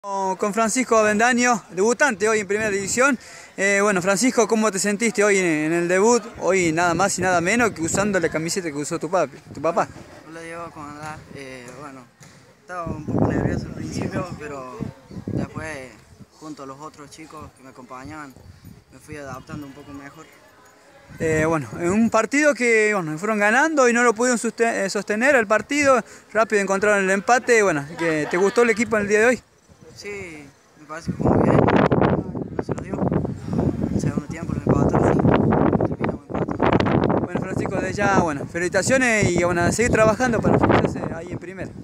Con Francisco Avendaño, debutante hoy en Primera División. Bueno, Francisco, ¿cómo te sentiste hoy en el debut? Hoy nada más y nada menos que usando la camiseta que usó tu papá. Hola Diego, ¿cómo andás? Bueno, estaba un poco nervioso al principio, pero después, junto a los otros chicos que me acompañaban, me fui adaptando un poco mejor. Bueno, en un partido que fueron ganando y no lo pudieron sostener el partido, rápido encontraron el empate. Bueno, ¿te gustó el equipo en el día de hoy? Sí, me parece que fue muy bien, no se lo dio. El segundo tiempo lo empataron y terminamos empatando. Bueno, Francisco, de ya, felicitaciones y a seguir trabajando para fijarse ahí en primera.